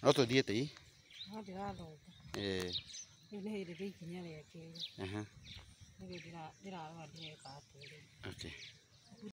No tuthiĩte ii. No ndĩrathonga. Rĩu nĩ hĩndĩ ndĩ ikinya rĩa kerĩ. Nĩguo ndĩrarora ndĩreka atĩa rĩu. Okay.